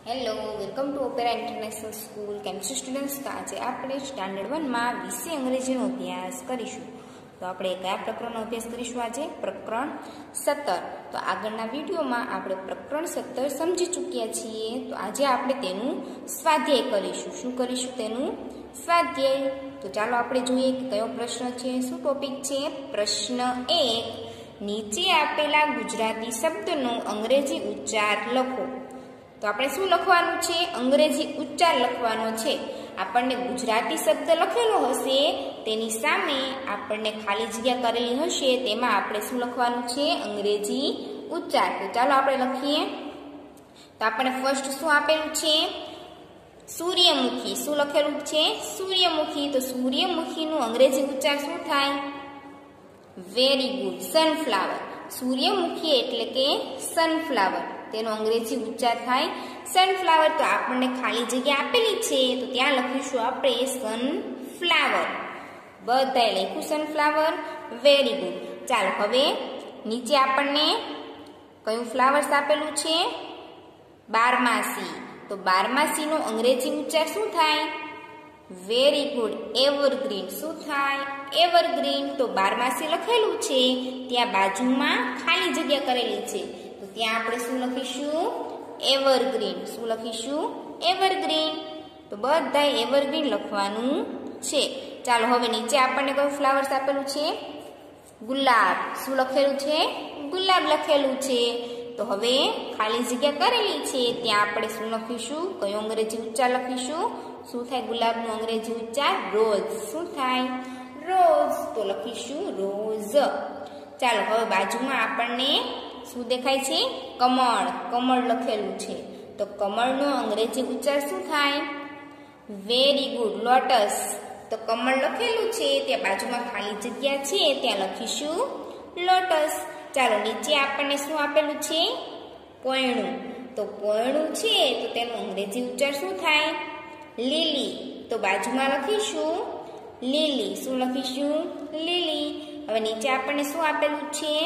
Hello, welcome to Opera International School. કેમ છો students? તો આજે આપણે સ્ટાન્ડર્ડ 1માં વિષય અંગ્રેજીનો અભ્યાસ કરીશું. તો આપણે કયા પ્રકરણનો અભ્યાસ કરીશું આજે? પ્રકરણ 17. તો આગળના વિડીયોમાં આપણે પ્રકરણ 17 સમજી ચૂક્યા છીએ. તો આજે આપણે તેનું સ્વાધ્યાય કરીશું. શું કરીશું? તેનું સ્વાધ્યાય. તો ચાલો આપણે જોઈએ કે કયો પ્રશ્ન છે, શું ટોપિક છે. પ્રશ્ન 1. નીચે આપેલા ગુજરાતી શબ્દનો અંગ્રેજી ઉચ્ચાર લખો. તો આપણે શું લખવાનું છે? અંગ્રેજી ઉચ્ચાર લખવાનો છે. આપણને ગુજરાતી શબ્દ લખેલો હશે, તેની સામે આપણને ખાલી જગ્યા કરેલી હશે, તેમાં આપણે શું લખવાનું છે? અંગ્રેજી ઉચ્ચાર. તો ચાલો આપણે લખીએ. તો આપણને ફર્સ્ટ શું આપેલું છે? સૂર્યમુખી. શું લખેલું છે? સૂર્યમુખી. તો સૂર્યમુખીનું અંગ્રેજી ઉચ્ચાર શું થાય? Very good, sunflower. સૂર્યમુખી એટલે કે સનફ્લાવર, તેનો અંગ્રેજી ઉચ્ચાર થાય સનફ્લાવર. તો આપણને ખાલી જગ્યા આપેલી છે, તો ત્યાં લખીશું આપણે સનફ્લાવર. બધાએ લખ્યું સનફ્લાવર. Very good. ચાલો હવે નીચે આપણને કયું ફ્લાવર્સ આપેલું છે? બારમાસી. તો બારમાસીનો અંગ્રેજી ઉચ્ચાર શું થાય? Very good, evergreen. શું થાય? એવરગ્રીન. તો બારમાસી લખેલું છે, ત્યાં બાજુમાં ખાલી જગ્યા કરેલી છે, તો ત્યાં આપણે શું લખીશું? એવરગ્રીન. શું લખીશું? એવરગ્રીન. તો બધા એવરગ્રીન લખવાનું છે. ચાલો હવે નીચે આપણને કયું ફ્લાવર્સ આપેલું છે? ગુલાબ. શું લખેલું છે? ગુલાબ લખેલું છે. તો હવે ખાલી જગ્યા કરેલી છે, ત્યાં આપણે શું લખીશું? કયો અંગ્રેજી ઉચ્ચાર લખીશું? શું થાય ગુલાબનો અંગ્રેજી ઉચ્ચાર? રોઝ. શું થાય? રોઝ. તો લખીશું રોઝ. ચાલો હવે બાજુમાં આપણને શું દેખાય છે? કમળ. કમળ લખેલું છે, તો કમળનો અંગ્રેજી ઉચ્ચાર શું થાય? Very good, lotus. તો કમળ લખેલું છે, ત્યાં બાજુમાં ખાલી જગ્યા છે, ત્યાં લખીશું લોટસ. ચાલો નીચે આપણને શું આપેલું છે? પોયણું. તો પોયણું છે, તો તેનો અંગ્રેજી ઉચ્ચાર શું થાય? લીલી. તો બાજુમાં લખીશું લીલી. શું લખીશું? લીલી. હવે નીચે આપણને શું આપેલું છે?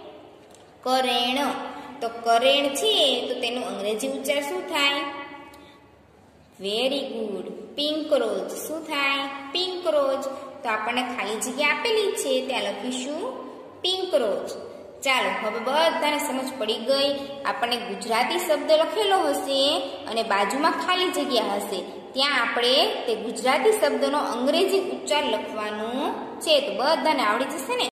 કરેણ. તો કરેણ છે, તો તેનો અંગ્રેજી ઉચ્ચાર શું થાય? Very good, pink rose. શું થાય? Pink rose. તો આપણને ખાલી જગ્યા આપેલી છે, ત્યાં લખીશું પિંક રોઝ. ચાલો હવે બધાને સમજ પડી ગઈ. આપણને ગુજરાતી શબ્દ લખેલો હશે અને બાજુમાં ખાલી જગ્યા હશે, ત્યાં આપણે તે ગુજરાતી શબ્દનો અંગ્રેજી ઉચ્ચાર લખવાનું છે. તો બધાને આવડી જશે ને?